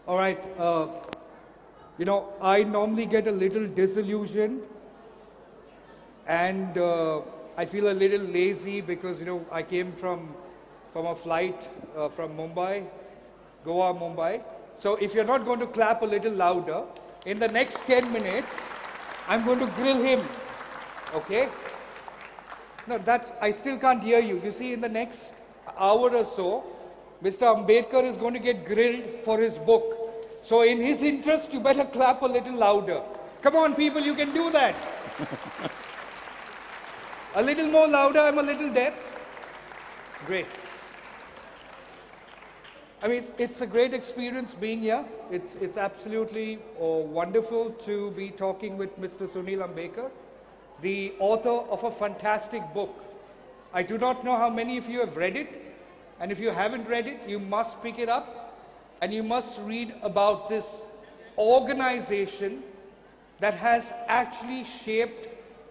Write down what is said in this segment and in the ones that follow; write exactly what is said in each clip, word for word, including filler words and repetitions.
All right. Uh, you know, I normally get a little disillusioned and uh, I feel a little lazy because, you know, I came from, from a flight uh, from Mumbai, Goa, Mumbai. So if you're not going to clap a little louder, in the next ten minutes, I'm going to grill him. Okay? No, that's, I still can't hear you. You see, in the next hour or so, Mister Ambedkar is going to get grilled for his book. So in his interest, you better clap a little louder. Come on, people, you can do that. A little more louder, I'm a little deaf. Great. I mean, it's a great experience being here. It's, it's absolutely oh, wonderful to be talking with Mister Sunil Ambekar, the author of a fantastic book. I do not know how many of you have read it, and if you haven't read it, you must pick it up, and you must read about this organization that has actually shaped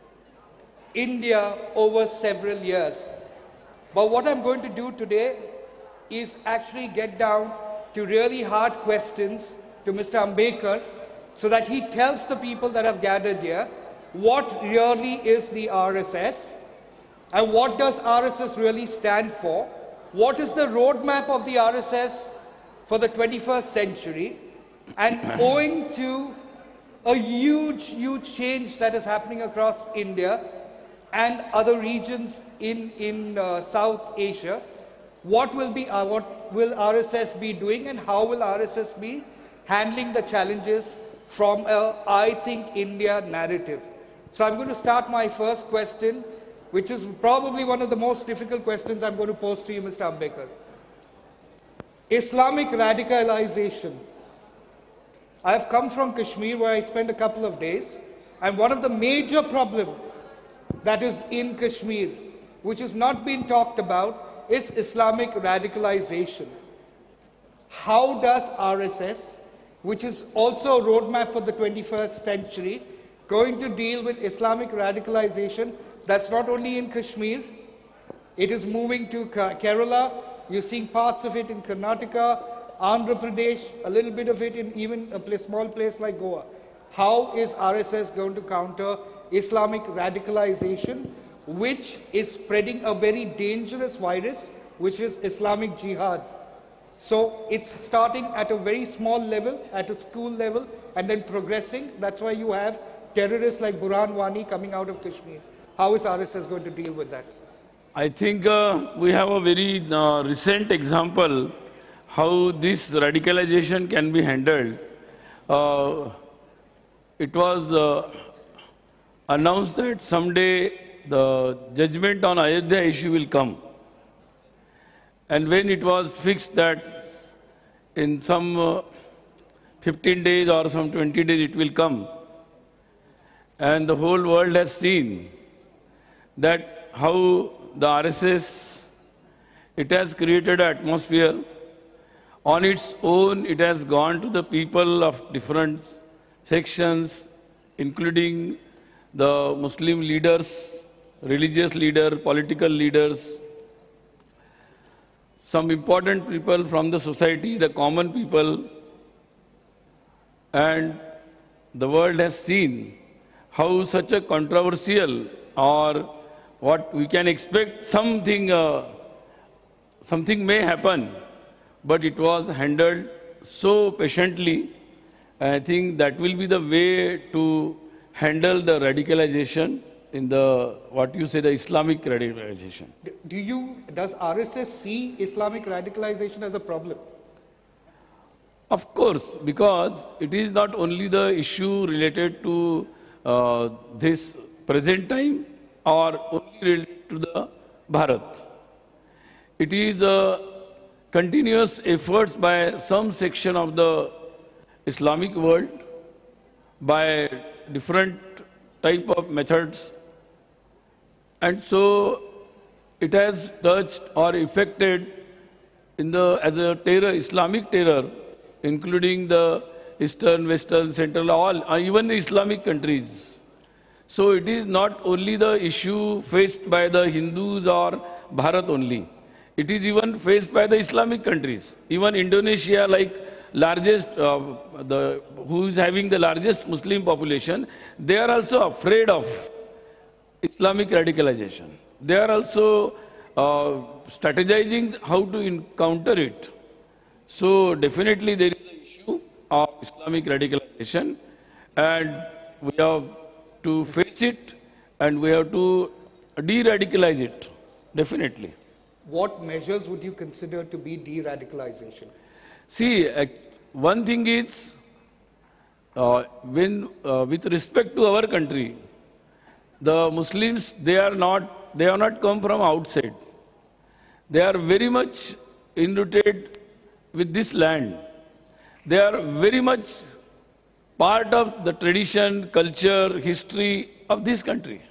India over several years. But what I'm going to do today is actually get down to really hard questions to Mister Ambekar so that he tells the people that have gathered here what really is the R S S and what does R S S really stand for, what is the roadmap of the R S S for the twenty-first century, and owing to a huge, huge change that is happening across India and other regions in, in uh, South Asia, what will be uh, what will R S S be doing and how will R S S be handling the challenges from a I Think India narrative. So I'm going to start my first question, which is probably one of the most difficult questions I'm going to pose to you, Mister Ambekar. Islamic radicalization. I have come from Kashmir where I spent a couple of days, and one of the major problems that is in Kashmir, which has not been talked about, is Islamic radicalization. How does R S S, which is also a roadmap for the twenty-first century, going to deal with Islamic radicalization that's not only in Kashmir, it is moving to Kerala, you're seeing parts of it in Karnataka, Andhra Pradesh, a little bit of it in even a place, small place like Goa. How is R S S going to counter Islamic radicalization, which is spreading a very dangerous virus, which is Islamic Jihad? So it's starting at a very small level, at a school level, and then progressing. That's why you have terrorists like Burhan Wani coming out of Kashmir. How is R S S going to deal with that? I think uh, we have a very uh, recent example how this radicalization can be handled. Uh, it was uh, announced that someday the judgment on Ayodhya issue will come. And when it was fixed that in some uh, fifteen days or some twenty days it will come, and the whole world has seen that how the R S S, it has created an atmosphere. On its own, it has gone to the people of different sections, including the Muslim leaders, religious leaders, political leaders, some important people from the society, the common people, and the world has seen how such a controversial or what we can expect something, uh, something may happen, but it was handled so patiently. And I think that will be the way to handle the radicalization in the, what you say, the Islamic radicalization. Do you, does R S S see Islamic radicalization as a problem? Of course, because it is not only the issue related to uh, this present time or only related to the Bharat. It is a continuous efforts by some section of the Islamic world by different type of methods, and so it has touched or affected in the as a terror, Islamic terror, including the Eastern, Western, Central, all, or even the Islamic countries. So it is not only the issue faced by the Hindus or Bharat only. It is even faced by the Islamic countries. Even Indonesia, like largest, uh, the, who is having the largest Muslim population, they are also afraid of Islamic radicalization. They are also uh, strategizing how to encounter it. So definitely there is an issue of Islamic radicalization, and we have to face it, and we have to de-radicalize it, definitely. What measures would you consider to be de-radicalization? See, uh, one thing is, uh, when, uh, with respect to our country, the Muslims, they are not, they have not come from outside. They are very much enrooted with this land. They are very much part of the tradition, culture, history of this country.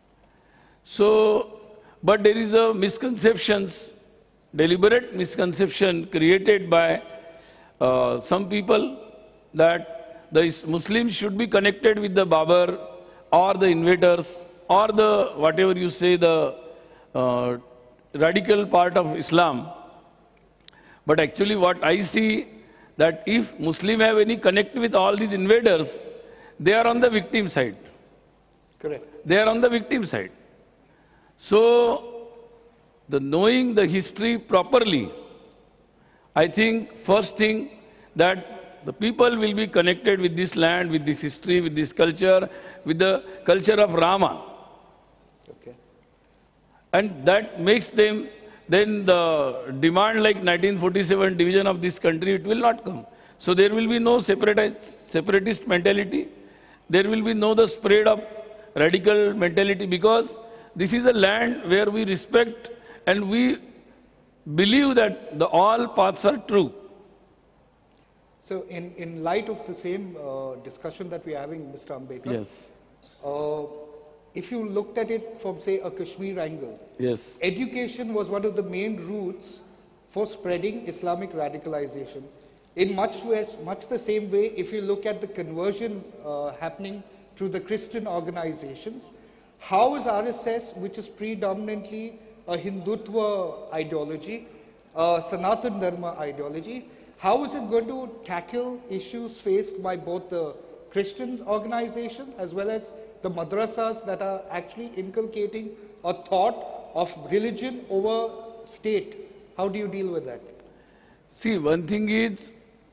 So, but there is a misconceptions, deliberate misconception created by uh, some people that the Muslims should be connected with the Babar or the invaders or the, whatever you say, the uh, radical part of Islam. But actually what I see, that if Muslims have any connect with all these invaders, they are on the victim side. Correct. They are on the victim side. So, the knowing the history properly, I think first thing that the people will be connected with this land, with this history, with this culture, with the culture of Rama. Okay. And that makes them, then the demand like nineteen forty-seven division of this country, it will not come. So there will be no separatist, separatist mentality. There will be no the spread of radical mentality, because this is a land where we respect and we believe that the all paths are true. So in, in light of the same uh, discussion that we're having, Mister Ambedkar, Yes. Uh, if you looked at it from, say, a Kashmir angle, Yes. education was one of the main routes for spreading Islamic radicalization. In much, ways, much the same way, if you look at the conversion uh, happening through the Christian organizations, how is R S S, which is predominantly a Hindutva ideology, a Sanatan Dharma ideology, how is it going to tackle issues faced by both the Christian organizations as well as the madrasas that are actually inculcating a thought of religion over state? How do you deal with that? See, one thing is,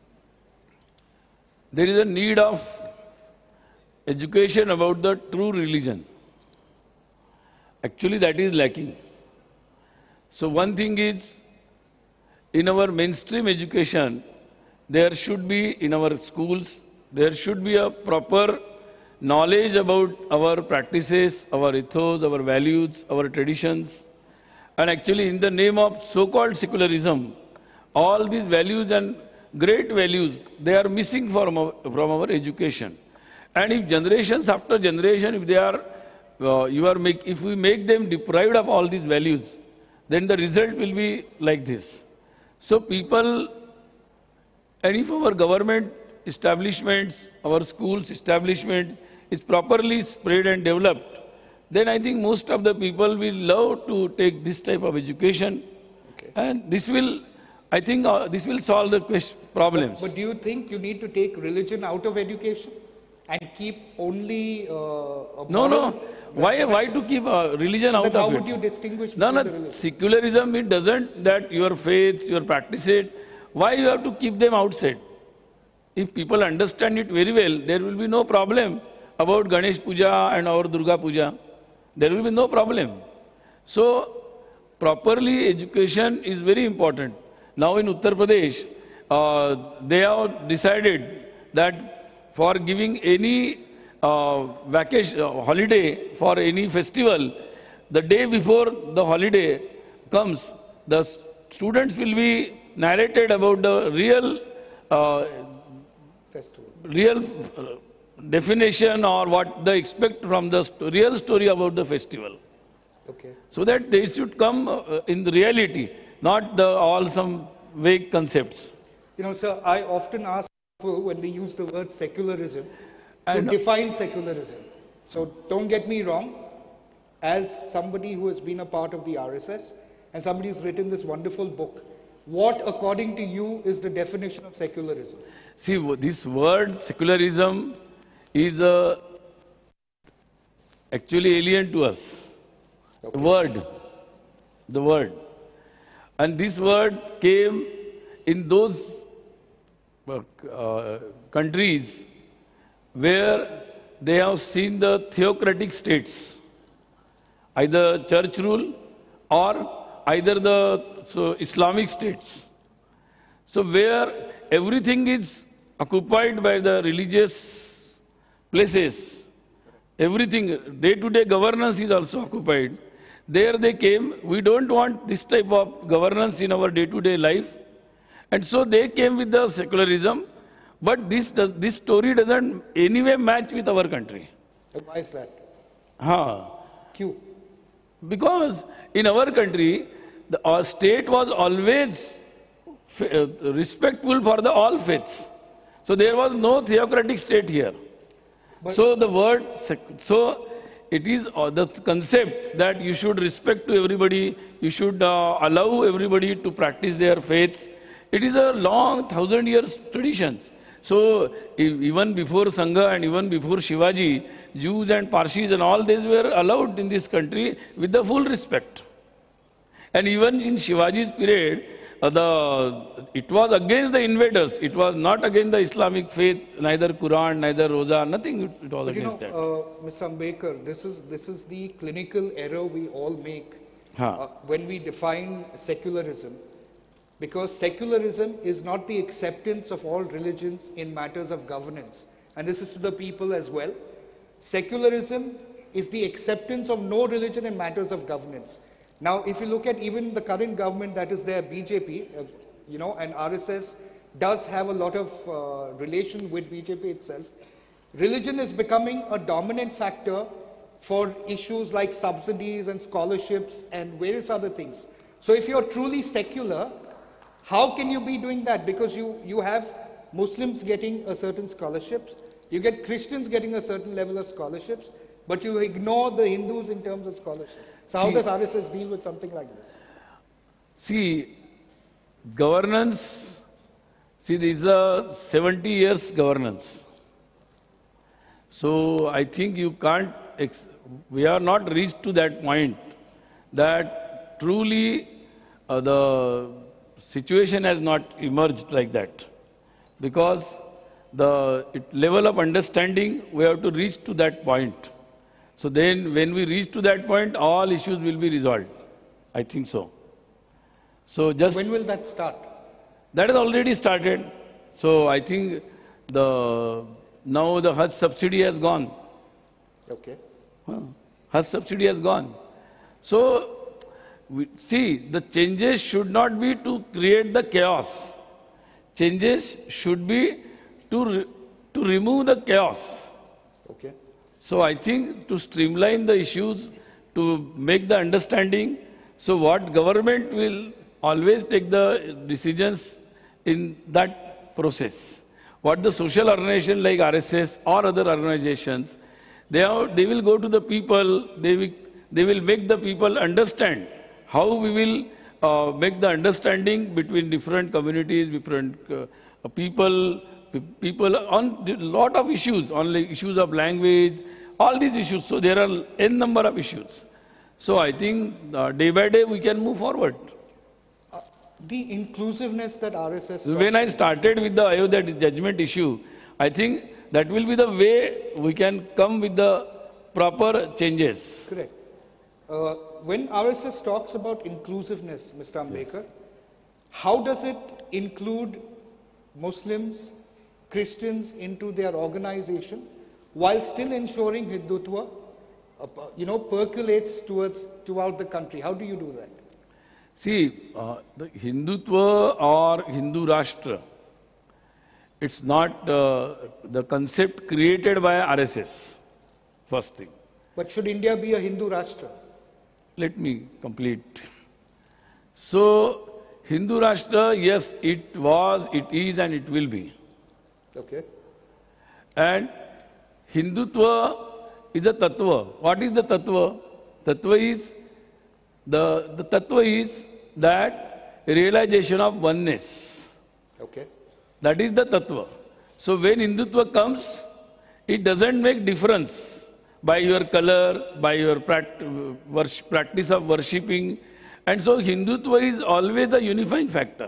there is a need of education about the true religion. Actually, that is lacking. So one thing is, in our mainstream education, there should be, in our schools, there should be a proper knowledge about our practices, our ethos, our values, our traditions. And actually, in the name of so-called secularism, all these values and great values, they are missing from our, from our education. And if generations after generation, if they are, uh, you are make, if we make them deprived of all these values, then the result will be like this. So people, and if our government establishments, our schools establishment is properly spread and developed, then I think most of the people will love to take this type of education. Okay. And this will, I think uh, this will solve the question, problems. But, but do you think you need to take religion out of education and keep only uh, a No, no. Why, why to keep uh, religion so out how of it? would you distinguish No, between no. the religion? Secularism, it doesn't that your faith, your practices, why you have to keep them outside? If people understand it very well, there will be no problem about Ganesh Puja and our Durga Puja. There will be no problem. So, properly education is very important. Now in Uttar Pradesh, uh, they have decided that for giving any uh, vacation, uh, holiday for any festival, the day before the holiday comes, the students will be narrated about the real uh, Festival. real uh, definition or what they expect from the st real story about the festival. Okay. So that they should come uh, in the reality, not the all some vague concepts. You know, sir, I often ask people when they use the word secularism And- to define secularism. So don't get me wrong, as somebody who has been a part of the R S S and somebody who's written this wonderful book, What, according to you, is the definition of secularism? See, w- this word secularism is uh, actually alien to us. The word, the word. And this word came in those uh, uh, countries where they have seen the theocratic states, either church rule or either the so Islamic states. So where everything is occupied by the religious places, everything, day-to-day governance is also occupied. There they came, we don't want this type of governance in our day-to-day life. And so they came with the secularism, but this, does, this story doesn't anyway match with our country. And why is that? Huh. Q. Because in our country, the, our state was always f- uh, respectful for the all faiths. So there was no theocratic state here. But So the word, sec- so it is uh, the concept that you should respect to everybody, you should uh, allow everybody to practice their faiths. It is a long thousand years traditions. So e- even before Sangha and even before Shivaji, Jews and Parsis and all these were allowed in this country with the full respect. And even in Shivaji's period, uh, the, it was against the invaders. It was not against the Islamic faith, neither Quran, neither Roza, nothing it, it was But you know, against that. uh, Mister Ambedkar, this is, this is the clinical error we all make Huh. uh, when we define secularism. Because secularism is not the acceptance of all religions in matters of governance. And this is to the people as well. Secularism is the acceptance of no religion in matters of governance. Now, if you look at even the current government that is there, B J P, uh, you know, and R S S does have a lot of uh, relation with B J P itself. Religion is becoming a dominant factor for issues like subsidies and scholarships and various other things. So if you're truly secular, how can you be doing that? Because you, you have Muslims getting a certain scholarships, you get Christians getting a certain level of scholarships, but you ignore the Hindus in terms of scholarships. So how See- does R S S deal with something like this? See, governance, see, this is a seventy years governance. So I think you can't, ex- we are not reached to that point that truly uh, the situation has not emerged like that. Because the it, level of understanding, we have to reach to that point. So then when we reach to that point, all issues will be resolved. I think so. So just When will that start? that has already started. So I think the now the Hajj subsidy has gone. Okay. Huh. Hajj subsidy has gone. So we, see, the changes should not be to create the chaos. Changes should be to re, to remove the chaos. Okay. So I think to streamline the issues, to make the understanding, so what government will always take the decisions in that process. What the social organization like R S S or other organizations, they, are, they will go to the people, they will, they will make the people understand how we will uh, make the understanding between different communities, different uh, people, pe- people on a lot of issues, on like issues of language, all these issues. So there are n number of issues. So I think uh, day by day we can move forward. The inclusiveness that R S S... When I started with the Ayodhya judgment issue, I think that will be the way we can come with the proper changes. Correct. Uh, when R S S talks about inclusiveness, Mister Ambedkar, how does it include Muslims, Christians into their organization while still ensuring Hindutva, uh, you know, percolates towards throughout the country? How do you do that? See, uh, the Hindutva or Hindu Rashtra, it's not uh, the concept created by R S S, first thing. But should India be a Hindu Rashtra? Let me complete. So, Hindu Rashtra, yes, it was, it is, and it will be. Okay. And Hindutva is a tattva. What is the tattva? Tattva is, the, the tattva is that realization of oneness. Okay. That is the tattva. So when Hindutva comes, it doesn't make difference by your color, by your pract practice of worshipping. And so Hindutva is always a unifying factor.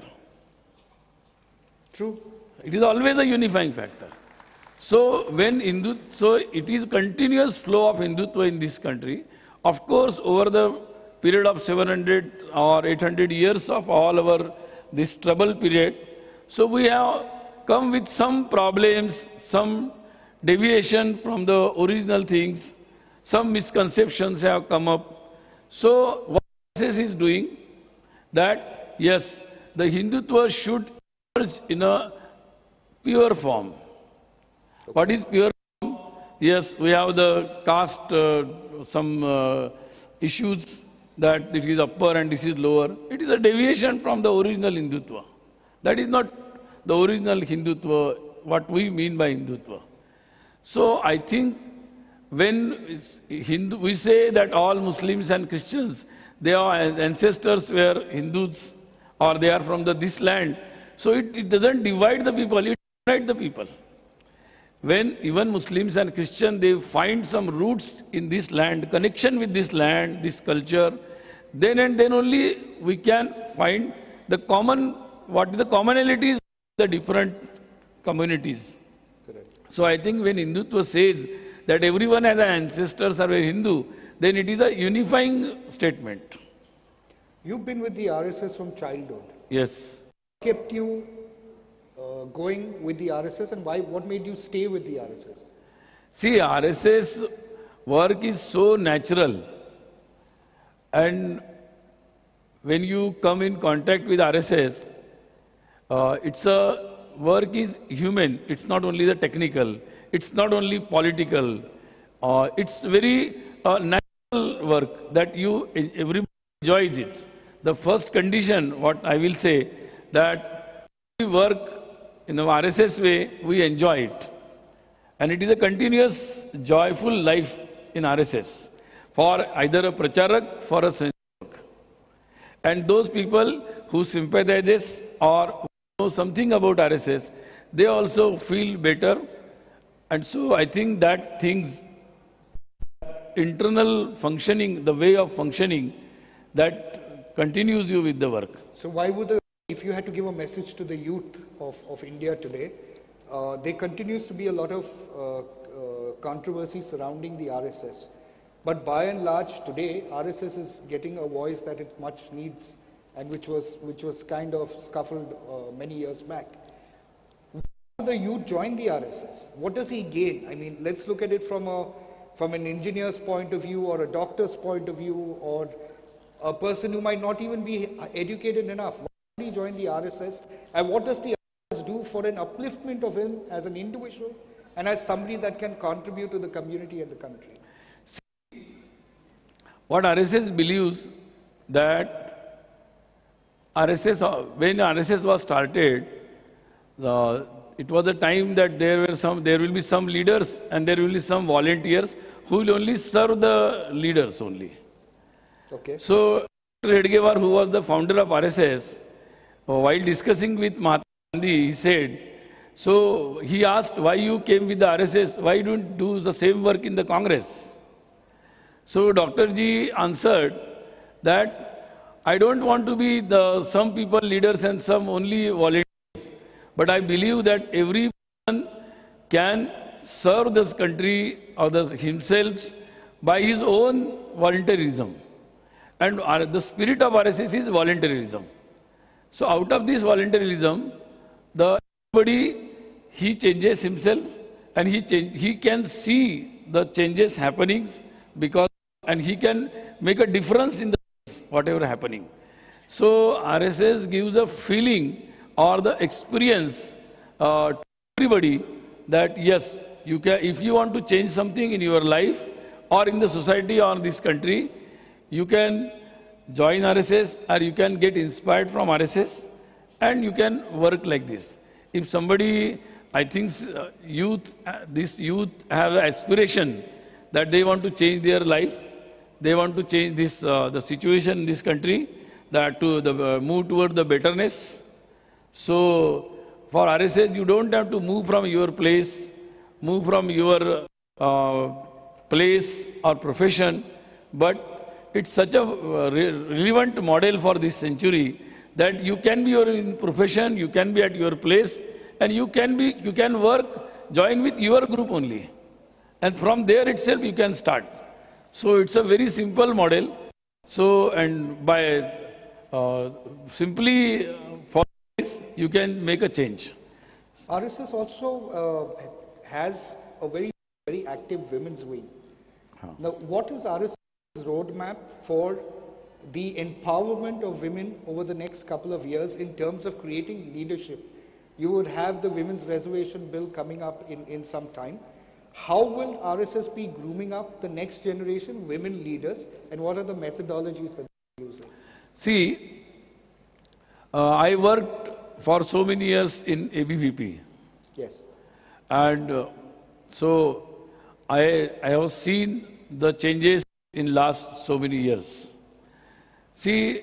True. It is always a unifying factor. So when Hindu, so it is continuous flow of Hindutva in this country. Of course, over the period of seven hundred or eight hundred years of all our this trouble period, so we have come with some problems, some deviation from the original things, some misconceptions have come up. So what R S S is doing, that yes, the Hindutva should emerge in a pure form. What is pure form? Yes, we have the caste, uh, some uh, issues that it is upper and this is lower. It is a deviation from the original Hindutva. That is not the original Hindutva, what we mean by Hindutva. So I think when Hindu, we say that all Muslims and Christians, their ancestors were Hindus or they are from the, this land. So it, it doesn't divide the people, it unites the people. When even Muslims and Christians, they find some roots in this land, connection with this land, this culture, then and then only we can find the common, what the commonalities of the different communities. Correct. So I think when Hindutva says that everyone has ancestors are Hindu, then it is a unifying statement. You've been with the R S S from childhood. Yes. Kept you uh, going with the R S S, and why? What made you stay with the R S S? See, R S S work is so natural, and when you come in contact with R S S, uh, it's a work is human. It's not only the technical. It's not only political. Uh, it's very uh, natural work that you everybody enjoys it. The first condition, what I will say, that we work in the R S S way, we enjoy it. And it is a continuous, joyful life in R S S for either a pracharak, for a sanjayak. And those people who sympathizes or know something about R S S, they also feel better. And so I think that things, internal functioning, the way of functioning, that continues you with the work. So why would the, if you had to give a message to the youth of, of India today, uh, there continues to be a lot of uh, uh, controversy surrounding the R S S. But by and large today, R S S is getting a voice that it much needs, and which was, which was kind of scuffled uh, many years back. Why the youth join the R S S? What does he gain? I mean, let's look at it from, a, from an engineer's point of view, or a doctor's point of view, or a person who might not even be educated enough. Why did he join the R S S? And what does the R S S do for an upliftment of him as an individual and as somebody that can contribute to the community and the country? See, what R S S believes, that R S S, when R S S was started, the, it was a time that there were some, there will be some leaders and there will be some volunteers who will only serve the leaders only. Okay. So, Doctor Hedgewar, who was the founder of R S S, while discussing with Mahatma Gandhi, he said, so he asked, why you came with the R S S, why don't you do the same work in the Congress? So Doctor Ji answered that I don't want to be the some people leaders and some only volunteers, but I believe that everyone can serve this country or the, himself by his own volunteerism. And the spirit of R S S is volunteerism. So out of this volunteerism, the everybody, he changes himself, and he change, he can see the changes happenings, because and he can make a difference in the whatever happening. So R S S gives a feeling or the experience uh, to everybody that yes, you can, if you want to change something in your life or in the society or this country, you can join R S S, or you can get inspired from R S S, and you can work like this. If somebody, I think uh, youth, uh, this youth have an aspiration that they want to change their life, they want to change this, uh, the situation in this country, that to the uh, move toward the betterness. So for R S S, you don't have to move from your place, move from your uh, place or profession, but it's such a uh, re relevant model for this century that you can be your in profession, you can be at your place, and you can be, you can work, join with your group only. And from there itself you can start. So it's a very simple model. So, and by uh, simply for this, you can make a change. R S S also uh, has a very, very active women's wing. Huh. Now, what is R S S's roadmap for the empowerment of women over the next couple of years in terms of creating leadership? You would have the Women's Reservation Bill coming up in, in some time. How will R S S be grooming up the next generation women leaders, and what are the methodologies that they're using? See, uh, I worked for so many years in A B V P. Yes. And uh, so I, I have seen the changes in last so many years. See,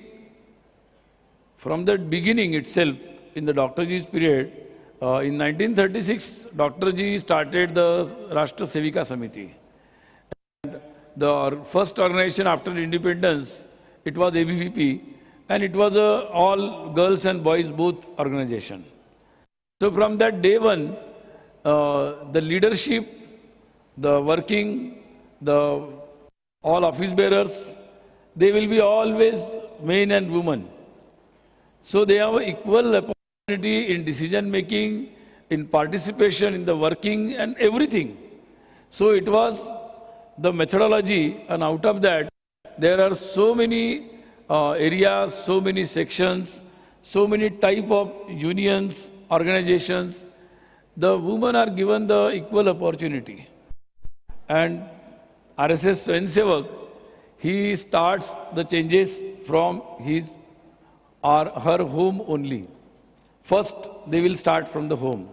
from the beginning itself, in the Doctor Ji's period, uh, in nineteen thirty-six, Doctor Ji started the Rashtra Sevika Samiti. And the first organization after independence, it was A B V P, and it was a all girls and boys both organization. So from that day one, uh, the leadership, the working, the all office bearers, they will be always men and women. So they have equal opportunity in decision making, in participation, in the working and everything. So it was the methodology, and out of that, there are so many uh, areas, so many sections, so many type of unions, organizations. The women are given the equal opportunity. And R S S Swayamsevak, he starts the changes from his or her home only. First, they will start from the home.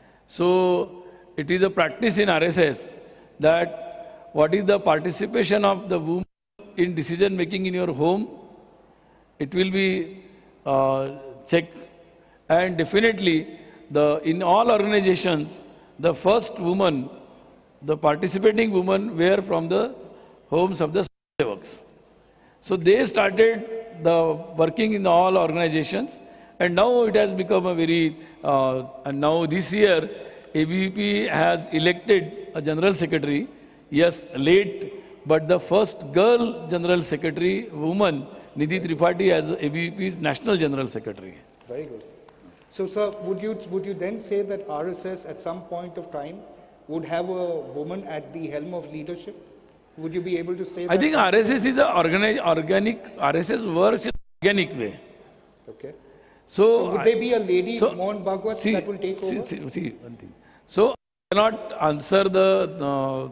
So it is a practice in R S S that what is the participation of the woman in decision making in your home, it will be uh, checked. And definitely, the, in all organizations, the first woman, the participating women were from the homes of the Swayamsevaks. So they started the working in all organizations, and now it has become a very, uh, and now this year, A B V P has elected a general secretary. Yes, late, but the first girl general secretary, woman, Nidhi Tripathi, as A B V P's national general secretary. Very good. So, sir, would you, would you then say that R S S at some point of time would have a woman at the helm of leadership? Would you be able to say that? I think R S S is an organic, organic, R S S works in an organic way. Okay. So, so would there be a lady, so, Mohan Bhagwat, see, that will take see, over? See, see, one thing. So, I cannot answer the uh,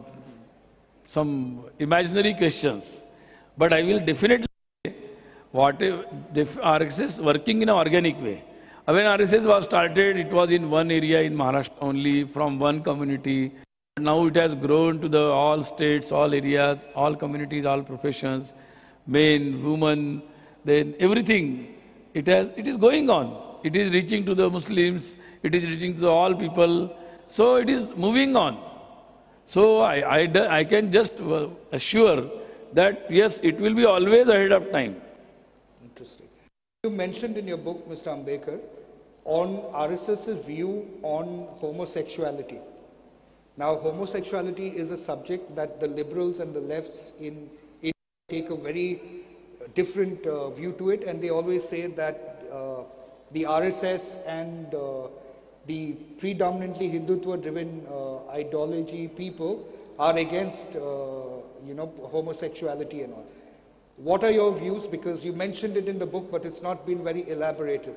some imaginary questions, but I will definitely say what if R S S working in an organic way. When R S S was started, it was in one area in Maharashtra only, from one community. Now it has grown to the all states, all areas, all communities, all professions, men, women, then everything. It has, it is going on. It is reaching to the Muslims. It is reaching to the all people. So it is moving on. So I, I, I can just assure that yes, it will be always ahead of time. Interesting. You mentioned in your book, Mister Ambekar, on RSS's view on homosexuality. Now, homosexuality is a subject that the liberals and the lefts in India take a very different uh, view to it, and they always say that uh, the R S S and uh, the predominantly Hindutva-driven uh, ideology people are against, uh, you know, homosexuality and all. What are your views? Because you mentioned it in the book, but it's not been very elaborated.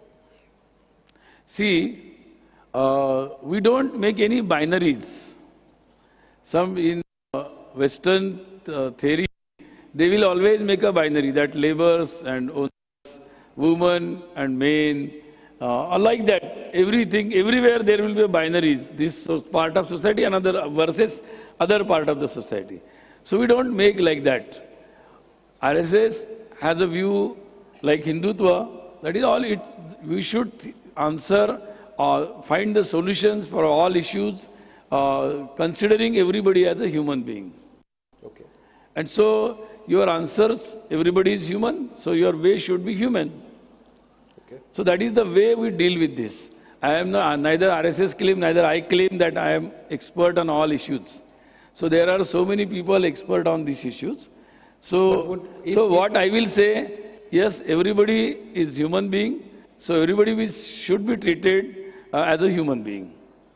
See, uh, we don't make any binaries. Some in uh, Western uh, theory, they will always make a binary that laborers and owners, women and men, uh, are like that. Everything, everywhere there will be a binaries. This part of society, another versus other part of the society. So we don't make like that. R S S has a view like Hindutva, that is all it, we should answer, uh, find the solutions for all issues, uh, considering everybody as a human being. Okay. And so your answers, everybody is human, so your way should be human. Okay. So that is the way we deal with this. I am not, neither R S S claim, neither I claim that I am expert on all issues. So there are so many people expert on these issues. So, would, if, so what if, I will say, yes, everybody is human being, so everybody will, should be treated uh, as a human being.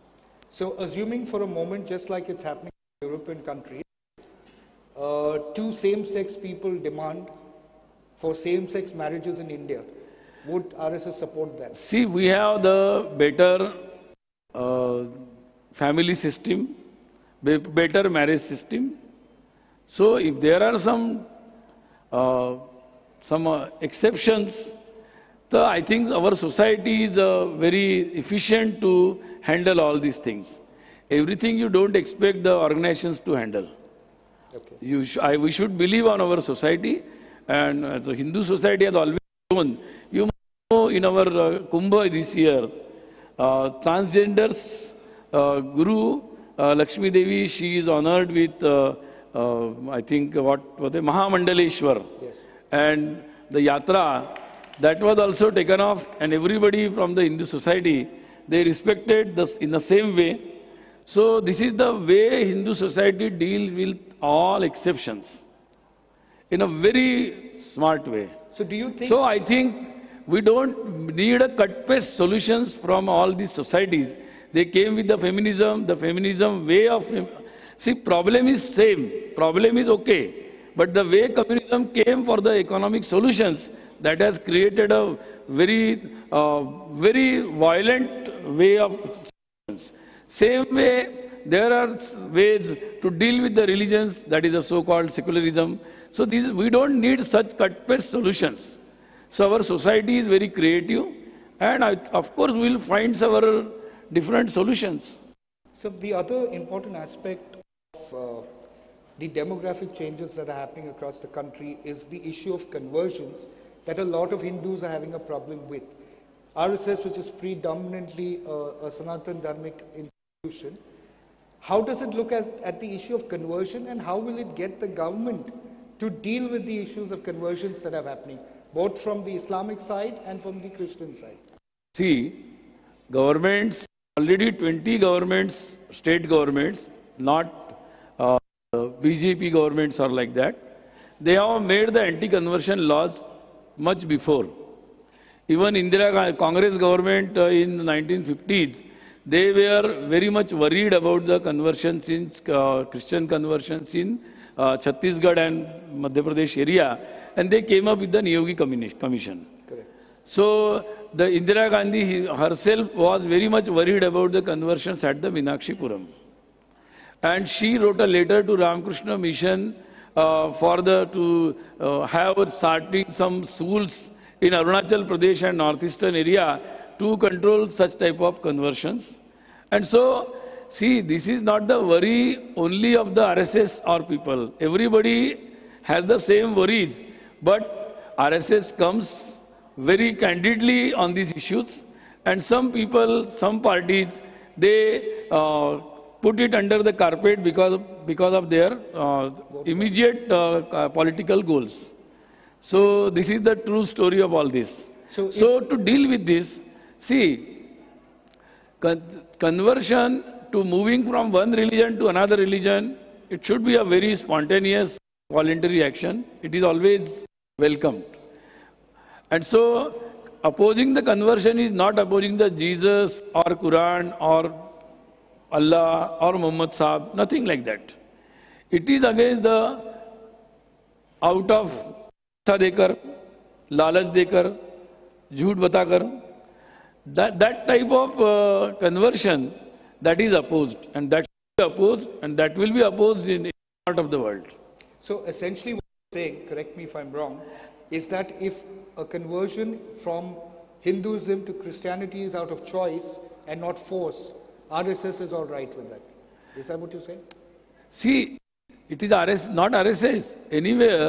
So assuming for a moment, just like it's happening in European countries, uh, two same-sex people demand for same-sex marriages in India, would R S S support that? See, we have the better uh, family system, be better marriage system. So if there are some uh, some uh, exceptions, so I think our society is uh, very efficient to handle all these things. Everything you don't expect the organizations to handle. Okay. You sh I, we should believe on our society, and uh, the Hindu society has always shown. You know, in our uh, Kumbh this year, uh, transgenders uh, Guru uh, Lakshmi Devi, she is honored with, uh, uh, I think, what was it, Mahamandaleshwar. Yes. And the yatra, that was also taken off, and everybody from the Hindu society, they respected this in the same way. So this is the way Hindu society deals with all exceptions, in a very smart way. So do you think... So I think we don't need a cut-paste solutions from all these societies. They came with the feminism, the feminism way of... See, problem is same, problem is okay. But the way communism came for the economic solutions, that has created a very, uh, very violent way of solutions. Same way, there are ways to deal with the religions, that is the so-called secularism. So these, we don't need such cut-paste solutions. So our society is very creative, and I, of course we will find several different solutions. So the other important aspect of uh, the demographic changes that are happening across the country is the issue of conversions that a lot of Hindus are having a problem with. R S S, which is predominantly a, a Sanatan Dharmic institution, how does it look as, at the issue of conversion, and how will it get the government to deal with the issues of conversions that are happening, both from the Islamic side and from the Christian side? See, governments, already twenty governments, state governments, not uh, B J P governments are like that, they have made the anti-conversion laws much before. Even Indira Congress government uh, in the nineteen fifties, they were very much worried about the conversions in uh, Christian conversions in uh, Chhattisgarh and Madhya Pradesh area, and they came up with the Niyogi Commission. Correct. So the Indira Gandhi herself was very much worried about the conversions at the Meenakshipuram, and she wrote a letter to Ramakrishna Mission uh, for the to uh, have starting some schools in Arunachal Pradesh and northeastern area to control such type of conversions. And so, see, this is not the worry only of the R S S or people. Everybody has the same worries, but R S S comes very candidly on these issues, and some people, some parties, they uh, put it under the carpet because of, because of their uh, immediate uh, political goals. So this is the true story of all this. So, so to deal with this, see, con conversion to moving from one religion to another religion, it should be a very spontaneous, voluntary action. It is always welcomed. And so opposing the conversion is not opposing the Jesus or Quran or Allah or Muhammad Sahib, nothing like that. It is against the out of देकर, लालच देकर, झूठ बताकर, that that type of uh, conversion that is opposed, and that is opposed, and that will be opposed in every part of the world. So essentially, what you're saying, correct me if I'm wrong, is that if a conversion from Hinduism to Christianity is out of choice and not force, R S S is all right with that. Is that what you're saying? See, it is R S, not R S S. Anywhere,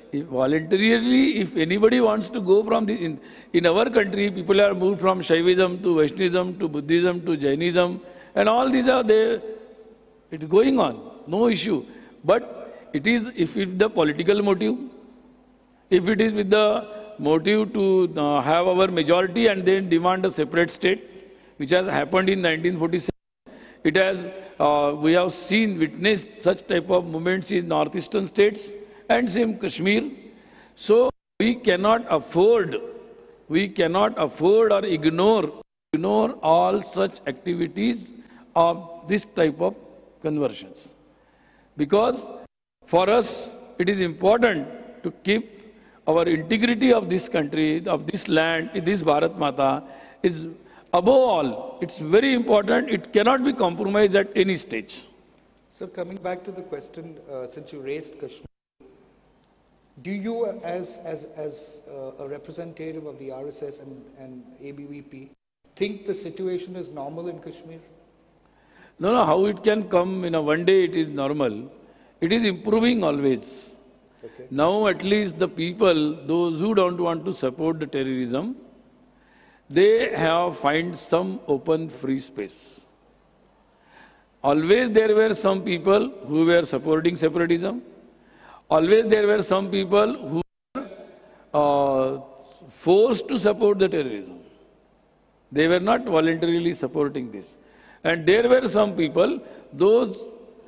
if voluntarily, if anybody wants to go from the, in, in our country, people are moved from Shaivism to Vaishnavism to Buddhism to Jainism, and all these are there. It's going on, no issue. But it is, if it's the political motive, if it is with the motive to uh, have our majority and then demand a separate state, which has happened in nineteen forty-seven, it has, uh, we have seen, witnessed such type of movements in northeastern states and same Kashmir. So we cannot afford, we cannot afford or ignore, ignore all such activities of this type of conversions. Because for us, it is important to keep our integrity of this country, of this land, this Bharat Mata, is above all. It's very important. It cannot be compromised at any stage. So coming back to the question, uh, since you raised Kashmir, do you, as, as, as uh, a representative of the R S S and, and A B V P, think the situation is normal in Kashmir? No, no, how it can come in a one day it is normal. It is improving always. Okay. Now at least the people, those who don't want to support the terrorism, they have find some open free space. Always there were some people who were supporting separatism. Always there were some people who were uh, forced to support the terrorism. They were not voluntarily supporting this. And there were some people, those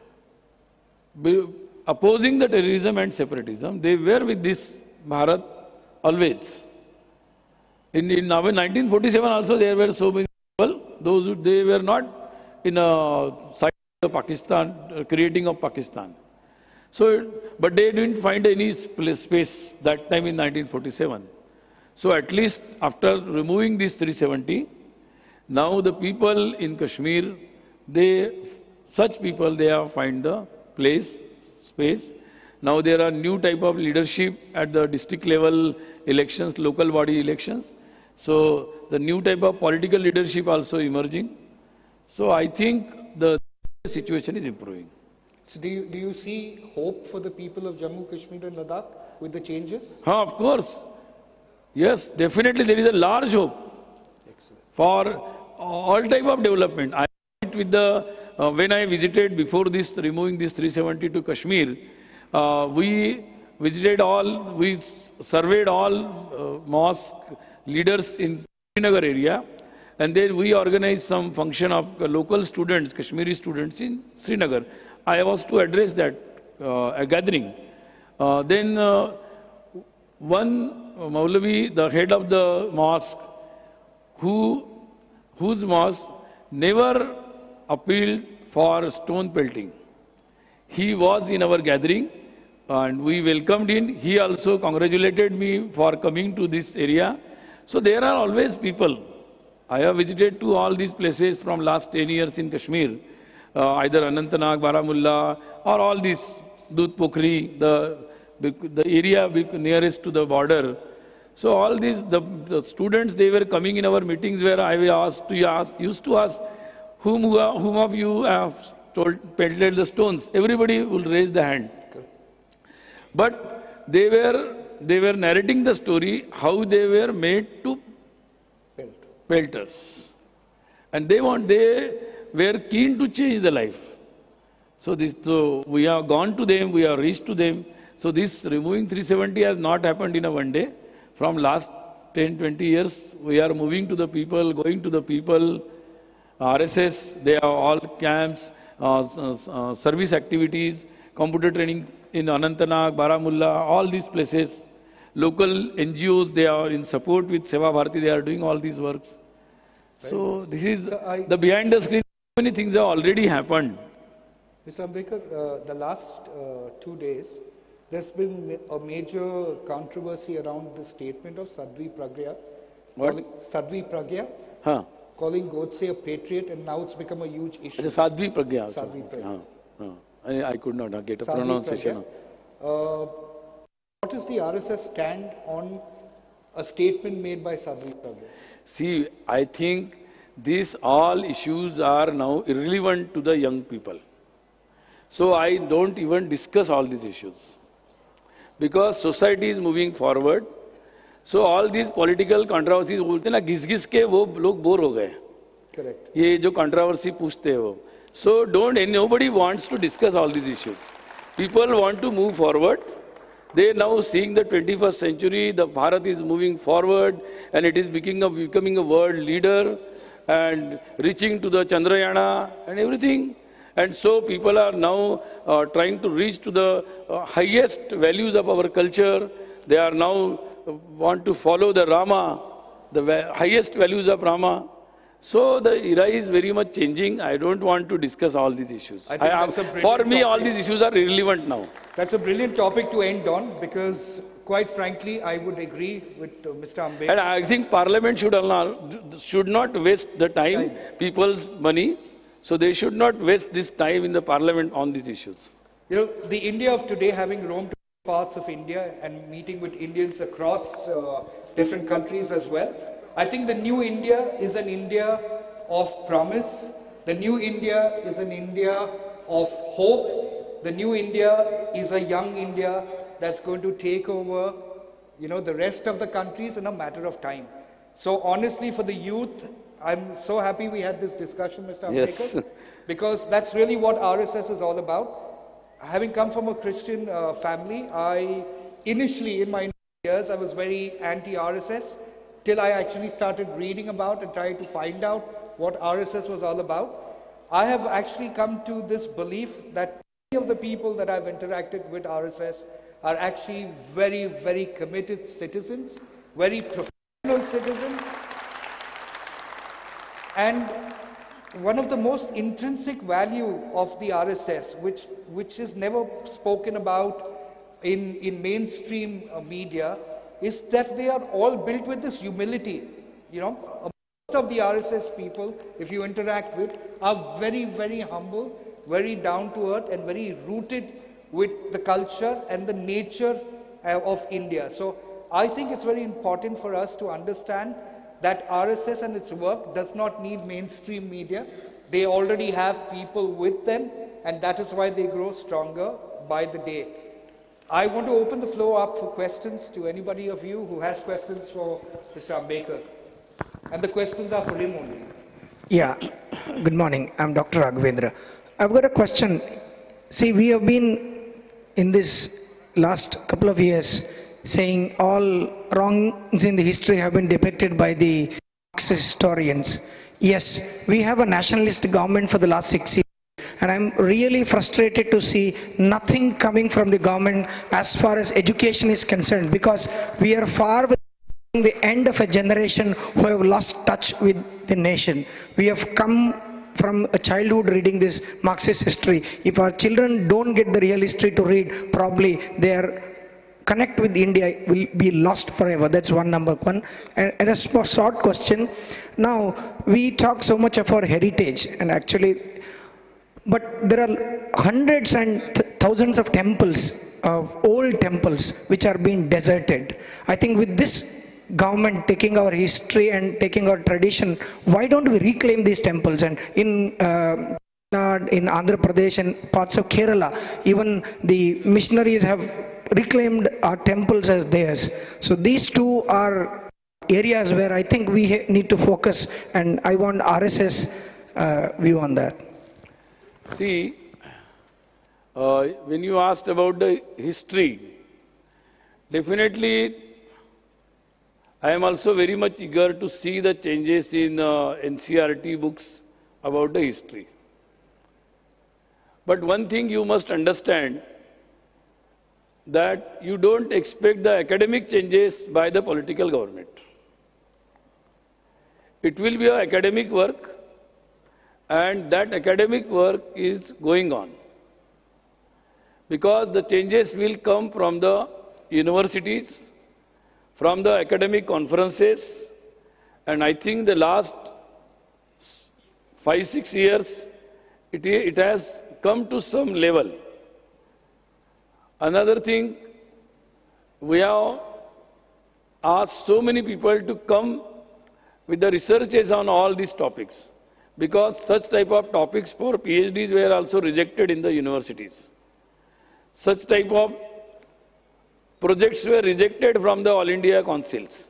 opposing the terrorism and separatism, they were with this Bharat always. In, in nineteen forty-seven also there were so many people, those who, they were not in a side of Pakistan, uh, creating of Pakistan. So, but they didn't find any space that time in nineteen forty-seven. So at least after removing this three seventy, now the people in Kashmir, they, such people, they have find the place, space. Now there are new type of leadership at the district level elections, local body elections. So the new type of political leadership also emerging. So I think the situation is improving. So do you, do you see hope for the people of Jammu, Kashmir and Ladakh with the changes? Huh, of course. Yes, definitely there is a large hope. Excellent. For all type of development. I met with the, uh, when I visited before this, removing this three seventy to Kashmir, uh, we visited all, we surveyed all uh, mosque leaders in Srinagar area, and then we organized some function of uh, local students, Kashmiri students in Srinagar. I was to address that uh, a gathering. Uh, then uh, one uh, Maulavi, the head of the mosque, who whose mosque never appealed for stone pelting. He was in our gathering and we welcomed him. He also congratulated me for coming to this area. So there are always people. I have visited to all these places from last ten years in Kashmir, uh, either Anantnag, Baramulla, or all these, Dudh Pokhri, the, the area nearest to the border. So all these, the, the students, they were coming in our meetings where I asked to ask, used to ask, whom, whom of you have told, pelted the stones? Everybody will raise the hand. Okay. But they were, they were narrating the story, how they were made to Pelt. pelters. And they want, they were keen to change the life. So, this, so we have gone to them, we have reached to them. So this removing three seventy has not happened in a one day. From last ten, twenty years, we are moving to the people, going to the people, R S S, they have all camps, uh, uh, service activities, computer training in Anantnag, Baramulla, all these places. Local N G Os, they are in support with Seva Bharati, they are doing all these works. Very so nice. This is so I, the behind the screen, many things have already happened. Mister Ambekar, uh, the last uh, two days, there's been a major controversy around the statement of Sadhvi Pragya. What? Calling, Sadhvi Pragya, huh. calling Godse a patriot, and now it's become a huge issue. It's a Sadhvi Pragya. Sadhvi Pragya. Huh. Huh. I, I could not get a Sadhvi pronunciation. Uh, what is the R S S stand on a statement made by Sadhvi Pragya? See, I think these all issues are now irrelevant to the young people. So I don't even discuss all these issues. because society is moving forward. So all these political controversies बोलते हैं ना घिस घिस के वो लोग bore हो गए. Correct. ये जो controversy पूछते हैं वो. So don't, nobody wants to discuss all these issues. People want to move forward. They now seeing the twenty-first century, the Bharat is moving forward and it is becoming a, becoming a world leader and reaching to the Chandrayana and everything. And so people are now uh, trying to reach to the uh, highest values of our culture. They are now uh, want to follow the Rama, the va highest values of Rama. So the era is very much changing. I don't want to discuss all these issues. I think I, that's a for me, topic. all these issues are irrelevant now. That's a brilliant topic to end on because, quite frankly, I would agree with uh, Mister Ambedkar. And I think Parliament should, allow, should not waste the time, time, people's money. So they should not waste this time in the Parliament on these issues. You know, the India of today, having roamed parts of India and meeting with Indians across uh, different countries as well, I think the new India is an India of promise. The new India is an India of hope. The new India is a young India that's going to take over, you know, the rest of the countries in a matter of time. So honestly, for the youth, I'm so happy we had this discussion, Mister Ambedkar, yes. Because that's really what R S S is all about. Having come from a Christian uh, family, I initially in my years, I was very anti-R S S. Till I actually started reading about and trying to find out what R S S was all about. I have actually come to this belief that many of the people that I've interacted with R S S are actually very, very committed citizens, very professional citizens. And one of the most intrinsic value of the R S S, which, which is never spoken about in, in mainstream uh, media, is that they are all built with this humility. You know, most of the R S S people, if you interact with, are very, very humble, very down to earth, and very rooted with the culture and the nature uh, of India. So I think it's very important for us to understand that R S S and its work does not need mainstream media. They already have people with them, and that is why they grow stronger by the day. I want to open the floor up for questions to anybody of you who has questions for Mister Ambedkar. And the questions are for him only. Yeah, good morning. I'm Doctor Raghavendra. I've got a question. See, we have been in this last couple of years saying all wrongs in the history have been depicted by the Marxist historians. Yes, we have a nationalist government for the last six years. And I'm really frustrated to see nothing coming from the government as far as education is concerned, because we are far within the end of a generation who have lost touch with the nation. We have come from a childhood reading this Marxist history. If our children don't get the real history to read, probably their connect with India will be lost forever. That's one number one. And, and a short question. Now, we talk so much of our heritage, and actually, but there are hundreds and th thousands of temples, of old temples, which are being deserted. I think with this government taking our history and taking our tradition, why don't we reclaim these temples? And in uh, in Andhra Pradesh and parts of Kerala, even the missionaries have reclaimed our temples as theirs. So these two are areas where I think we need to focus, and I want R S S uh, view on that. See, uh, when you asked about the history, definitely I am also very much eager to see the changes in uh, N C R T books about the history. But one thing you must understand, that you don't expect the academic changes by the political government. It will be an academic work, and that academic work is going on. Because the changes will come from the universities, from the academic conferences, and I think the last five, six years, it, it has come to some level. Another thing, we have asked so many people to come with the researches on all these topics, because such type of topics for PhDs were also rejected in the universities. Such type of projects were rejected from the All India councils.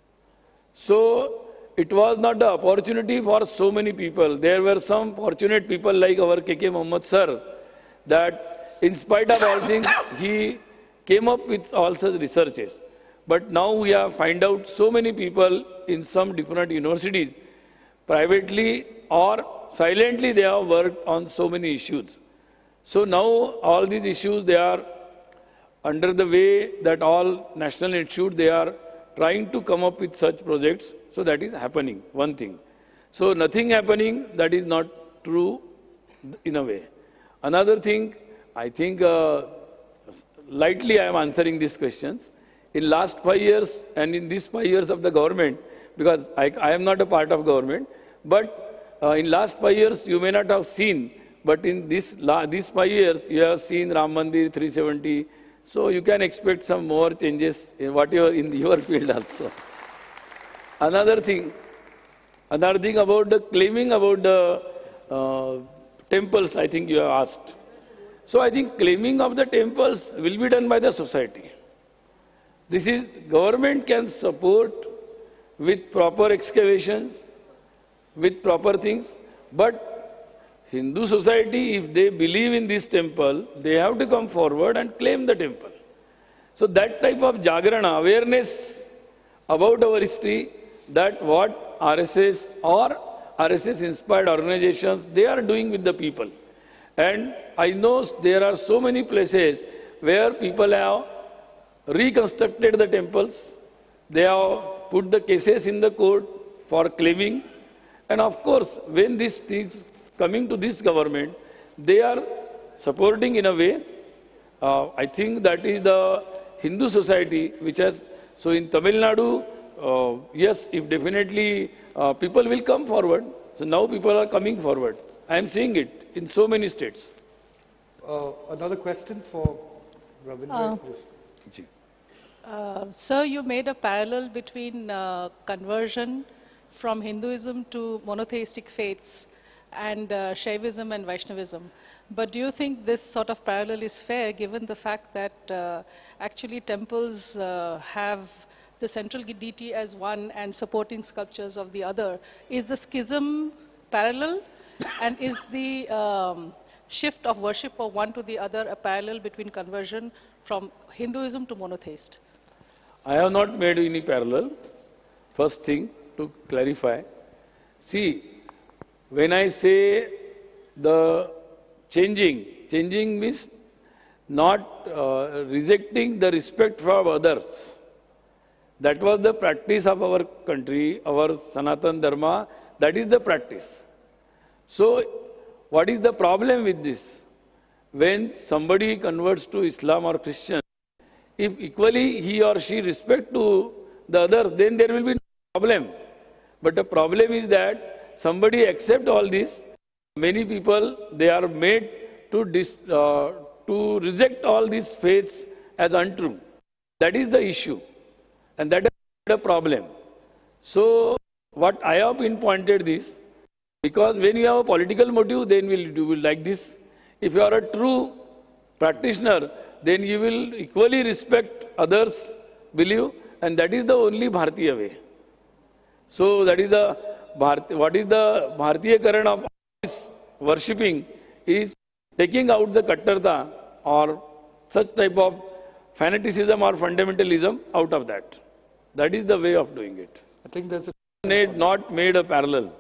So it was not the opportunity for so many people. There were some fortunate people like our K K Mohammed sir, that in spite of all things, he came up with all such researches. But now we have find out so many people in some different universities, privately or silently, they have worked on so many issues. So now all these issues, they are under the way that all national institutes, they are trying to come up with such projects. So that is happening, one thing. So nothing happening, that is not true in a way. Another thing, I think, uh, lightly I am answering these questions. In last five years and in these five years of the government, because I, I am not a part of government, but uh, in last five years you may not have seen, but in this, la, these five years you have seen Ram Mandir three seventy, so you can expect some more changes in whatever in your field also. Another thing, another thing about the claiming about the uh, temples, I think you have asked. So I think claiming of the temples will be done by the society. This is, government can support with proper excavations, with proper things, but Hindu society, if they believe in this temple, they have to come forward and claim the temple. So that type of jagrana, awareness about our history, that what R S S or R S S-inspired organizations, they are doing with the people. And I know there are so many places where people have reconstructed the temples, they have put the cases in the court for claiming, and of course, when these things coming to this government, they are supporting in a way. Uh, I think that is the Hindu society which has, so in Tamil Nadu, uh, yes, if definitely uh, people will come forward. So now people are coming forward. I am seeing it in so many states. Uh, another question for Ravindra. Uh, Uh, sir, you made a parallel between uh, conversion from Hinduism to monotheistic faiths and uh, Shaivism and Vaishnavism. But do you think this sort of parallel is fair given the fact that uh, actually temples uh, have the central deity as one and supporting sculptures of the other? Is the schism parallel? And is the um, shift of worship of one to the other a parallel between conversion from Hinduism to monotheist? I have not made any parallel. First thing to clarify. See, when I say the changing, changing means not uh, rejecting the respect for others. That was the practice of our country, our Sanatan Dharma, that is the practice. So, what is the problem with this? When somebody converts to Islam or Christian, if equally he or she respect to the other, then there will be no problem. But the problem is that somebody accept all this. Many people, they are made to, dis, uh, to reject all these faiths as untrue. That is the issue. And that is the problem. So, what I have pinpointed this, because when you have a political motive, then we'll do like this. If you are a true practitioner, then you will equally respect others' belief, and that is the only Bharatiya way. So that is the, what is the Bharatiya Karan of this worshipping is taking out the Kattarta or such type of fanaticism or fundamentalism out of that. That is the way of doing it. I think there's a... Need not made a parallel.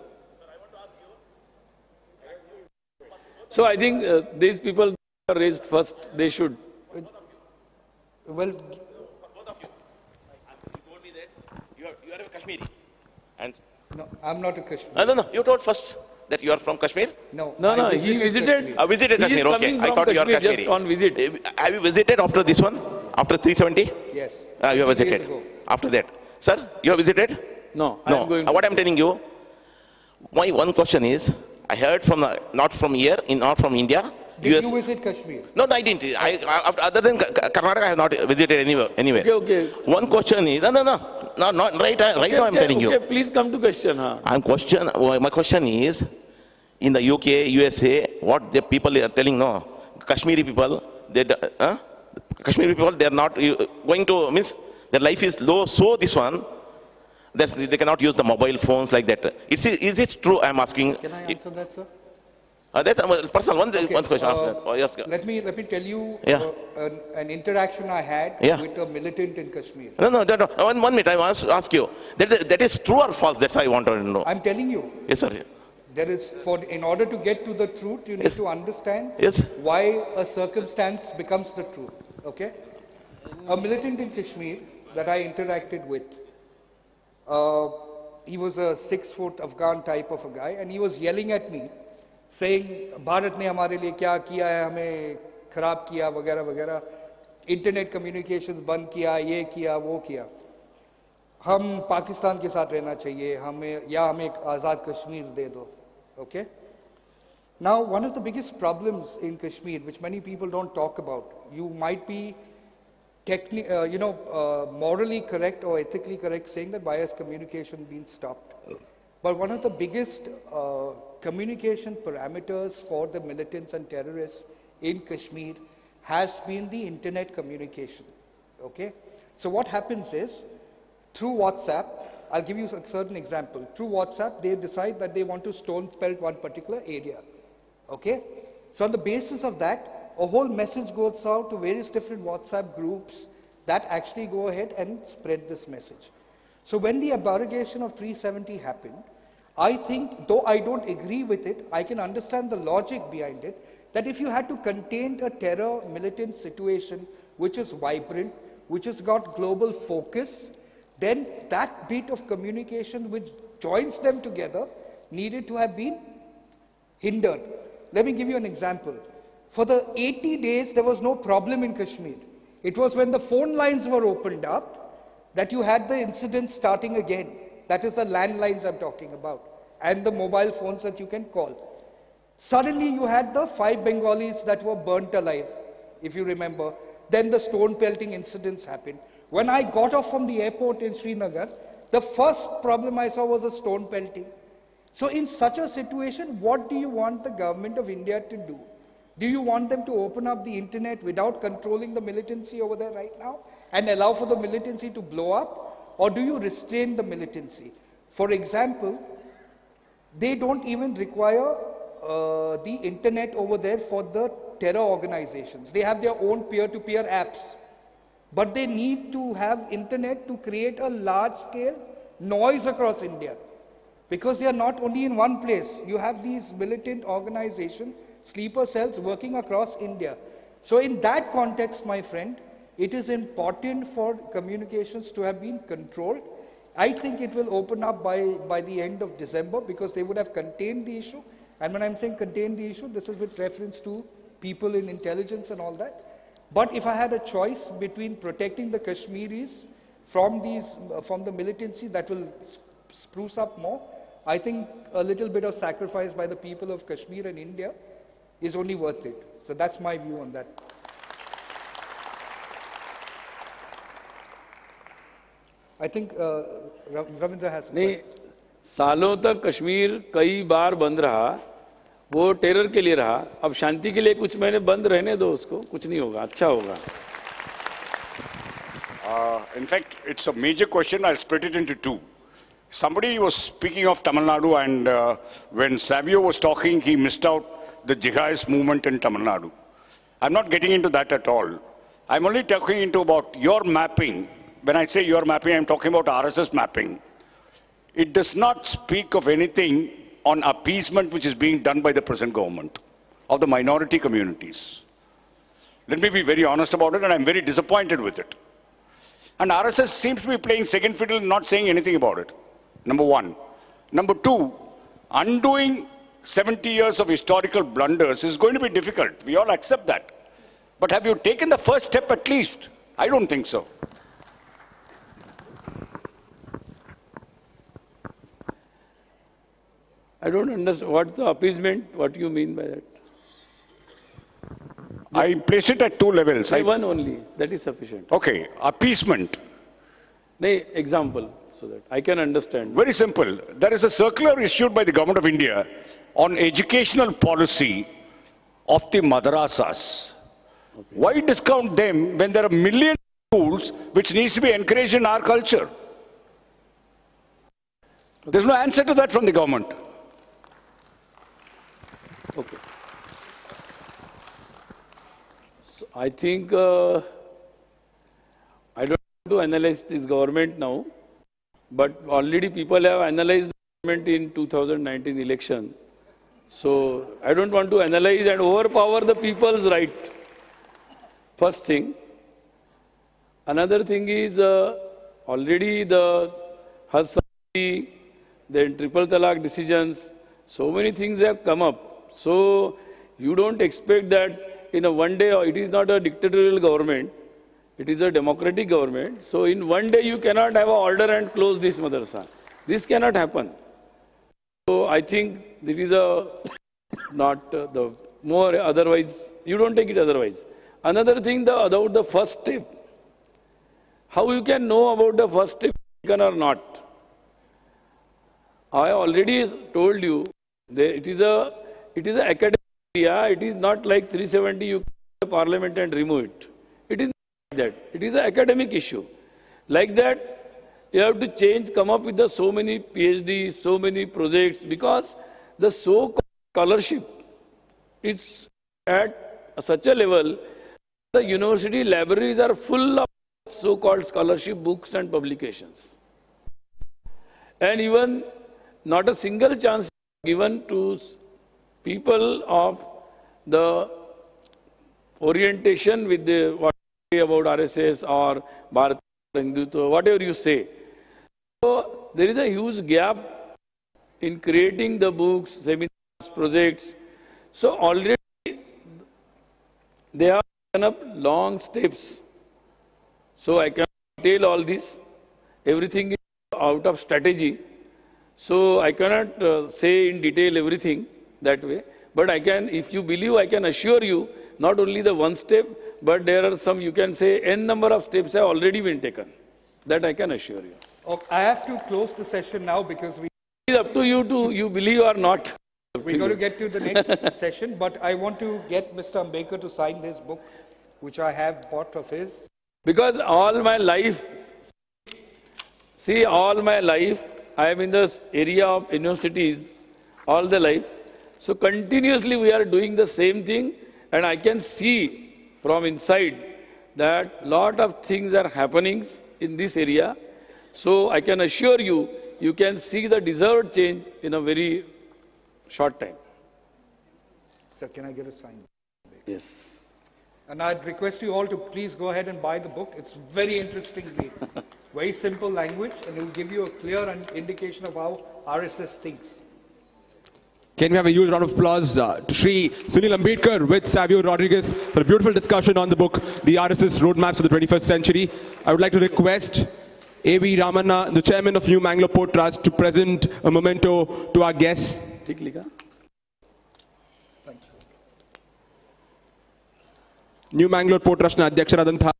So I think uh, these people are raised first, they should. Well, both of you. You told me that you are, you are a Kashmiri. And no, I'm not a Kashmiri. no, no, no. You told first that you are from Kashmir. No, No, I no, he visited. Kashmir. I visited he Kashmir. is Okay, coming I from thought you are Kashmir Kashmiri. just on visit. Uh, Have you visited after this one? After three seventy? Yes. Uh, you have Three days visited. ago. After that. Sir, you have visited? No, I No. am going Uh, to. what I'm telling you, my one question is, I heard from, the, not from here, in, not from India, Did U S. you visit Kashmir? No, no, I didn't. I, I, other than Ka- Karnataka, I have not visited anywhere. anywhere. Okay, okay. One question is, no, no, no, no, not right, right Okay, now I'm okay, telling okay, you. please come to question. Huh? I'm question, my question is, in the U K, U S A, what the people are telling, no, Kashmiri people, they, huh? Kashmiri people, they are not uh, going to, means their life is low, so this one, that's, they cannot use the mobile phones like that. It's, is it true, I'm asking? Can I answer that, sir? Uh, that's uh, personal, one, Okay, one question uh, after that. Oh, yes. Let me, let me tell you Yeah. uh, an, an interaction I had Yeah. with a militant in Kashmir. No, no, no, no. One, one minute, I want to ask you. That, that is true or false? That's why I want to know. I'm telling you, Yes, sir. there is, for, in order to get to the truth, you need Yes. to understand Yes. why a circumstance becomes the truth, okay? A militant in Kashmir that I interacted with, uh, he was a six-foot Afghan type of a guy, and he was yelling at me, saying, "Bharat ne hamare liye kya kiya hai, hame kharab kiya, वगैरह वगैरह, internet communications बंद किया, ये किया, वो किया, हम पाकिस्तान के साथ रहना चाहिए, हमें या हमें एक आज़ाद कश्मीर दे दो." Okay? Now, one of the biggest problems in Kashmir, which many people don't talk about, you might be techni- uh, you know, uh, morally correct or ethically correct saying that bias communication being stopped. But one of the biggest uh, communication parameters for the militants and terrorists in Kashmir has been the internet communication. Okay? So what happens is, through WhatsApp, I'll give you a certain example. Through WhatsApp, they decide that they want to stone pelt one particular area. Okay? So on the basis of that, a whole message goes out to various different WhatsApp groups that actually go ahead and spread this message. So when the abrogation of three seventy happened, I think, though I don't agree with it, I can understand the logic behind it, that if you had to contain a terror militant situation which is vibrant, which has got global focus, then that bit of communication which joins them together needed to have been hindered. Let me give you an example. For the eighty days, there was no problem in Kashmir. It was when the phone lines were opened up that you had the incident starting again. That is the landlines I'm talking about, and the mobile phones that you can call. Suddenly you had the five Bengalis that were burnt alive, if you remember. Then the stone pelting incidents happened. When I got off from the airport in Srinagar, the first problem I saw was a stone pelting. So in such a situation, what do you want the government of India to do? Do you want them to open up the internet without controlling the militancy over there right now and allow for the militancy to blow up? Or do you restrain the militancy? For example, they don't even require uh, the internet over there for the terror organizations. They have their own peer-to-peer apps. But they need to have internet to create a large-scale noise across India. Because they are not only in one place. You have these militant organizations, sleeper cells working across India. So in that context, my friend, it is important for communications to have been controlled. I think it will open up by, by the end of December because they would have contained the issue. And when I'm saying contain the issue, this is with reference to people in intelligence and all that. But if I had a choice between protecting the Kashmiris from, these, uh, from the militancy that will spruce up more, I think a little bit of sacrifice by the people of Kashmir and India is only worth it. So that's my view on that. I think uh, Ravindra has. नहीं, सालों तक कश्मीर कई बार बंद रहा, वो terror के लिए रहा, अब शांति के लिए कुछ महीने बंद रहने दो उसको, कुछ नहीं होगा, अच्छा होगा. Uh, in fact, it's a major question. I'll split it into two. Somebody was speaking of Tamil Nadu, and uh, when Savio was talking, he missed out the jihadist movement in Tamil Nadu. I'm not getting into that at all. I'm only talking into about your mapping. When I say your mapping, I'm talking about R S S mapping. It does not speak of anything on appeasement which is being done by the present government of the minority communities. Let me be very honest about it, and I'm very disappointed with it. And R S S seems to be playing second fiddle and not saying anything about it. Number one. Number two, undoing seventy years of historical blunders is going to be difficult. We all accept that. But have you taken the first step at least? I don't think so. I don't understand. What's the appeasement? What do you mean by that? I place it at two levels. Say I, one only. That is sufficient. okay, appeasement. No, example, so that I can understand. Very simple. There is a circular issued by the government of India on educational policy of the madrasas. Why discount them when there are millions of schools which needs to be encouraged in our culture? There's no answer to that from the government. Okay. So I think uh, I don't want to analyze this government now, but already people have analyzed the government in two thousand nineteen election. So I don't want to analyze and overpower the people's right. First thing. Another thing is uh, already the Haj Samiti, then triple talaq decisions, so many things have come up. So you don't expect that in a one day, it is not a dictatorial government, it is a democratic government. So in one day you cannot have an order and close this madrasa. This cannot happen. So I think this is a not uh, the more otherwise, you don't take it otherwise. Another thing the, about the first step. How you can know about the first step taken or not? I already told you that it is a it is an academic area. It is not like three seventy you go to parliament and remove it. It is not like that. It is an academic issue. Like that, you have to change, come up with the so many PhDs, so many projects, because the so-called scholarship is at such a level. The university libraries are full of so-called scholarship books and publications. And even not a single chance given to people of the orientation with the what about R S S or Bharat Hindutva, whatever you say. So there is a huge gap in creating the books, seminars, projects. So already they have done up long steps. So I cannot detail all this. Everything is out of strategy. So I cannot uh, say in detail everything that way. But I can, if you believe, I can assure you, not only the one step, but there are some, you can say, n number of steps have already been taken. That I can assure you. Okay, I have to close the session now because we... It is up to you to, you believe or not. We're going to get to the next session, but I want to get Mister Ambedkar to sign his book, which I have bought of his. Because all my life, see, all my life, I am in this area of universities, all the life. So continuously we are doing the same thing, and I can see from inside that lot of things are happening in this area. So I can assure you, you can see the deserved change in a very short time. Sir, can I get a sign? Yes. And I'd request you all to please go ahead and buy the book. It's very interesting read. Very simple language, and it will give you a clear indication of how R S S thinks. Can we have a huge round of applause uh, to Shri Sunil Ambedkar with Savio Rodriguez for a beautiful discussion on the book, The R S S Roadmaps for the twenty-first Century. I would like to request A V Ramanna, the chairman of New Mangalore Port Trust, to present a memento to our guests. Thank you. New Mangalore Port Trust na Adhyaksharadanಥ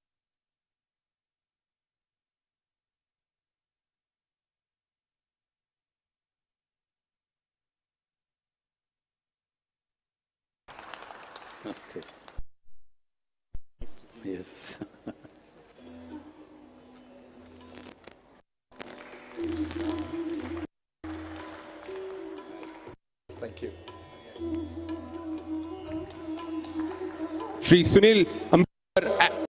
Yes. Thank you. Shri Sunil Ambedkar.